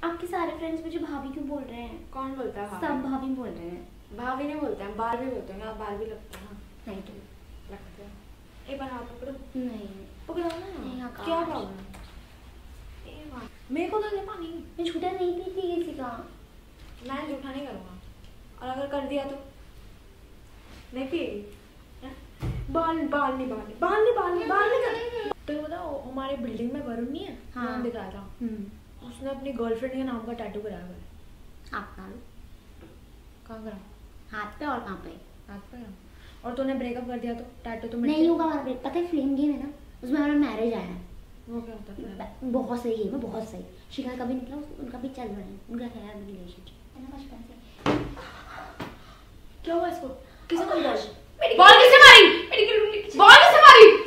आपके सारे फ्रेंड्स मुझे भाभी क्यों बोल रहे हैं? कौन बोलता है भाभी? सब भाभी बोल रहे हैं। भाभी नहीं बोलते हैं, बारबी बोलते हैं। आप बारबी लगते हैं। Thank you. लगते हैं। एक बार हाथ पकड़ो। नहीं पकड़ो ना। क्या प्रॉब्लम? मेरे को तो दे पानी। मैं झूठा नहीं पीती किसी का। मैं झूठा नहीं करूँगा, और अगर कर दिया तो नहीं पिएगी। बाल नहीं कर। तो बताओ, हमारे बिल्डिंग में वरुण नहीं है? हाँ। दिखाया था। उसने अपनी गर्लफ्रेंड के नाम का टैटू कराया है। आप करा लो। कहाँ करा? हाथ पे और कहाँ पे? हाथ पे। और तूने ब्रेकअप कर दिया तो टैटू तो नहीं होगा हमारा ब्रेक। पता है फ्लेम गेम है ना, उसमें हमारा मैरिज आया है। वो क्या होता है? बहुत सही गेम है, बहुत सही। शिखा कभी निकला, उनका भी चल रहा है, उनका है रिलेशनशिप है ना बचपन से। क्या हुआ इसको? किसे मारी? बॉल किसने मारी? बॉल किसने मारी?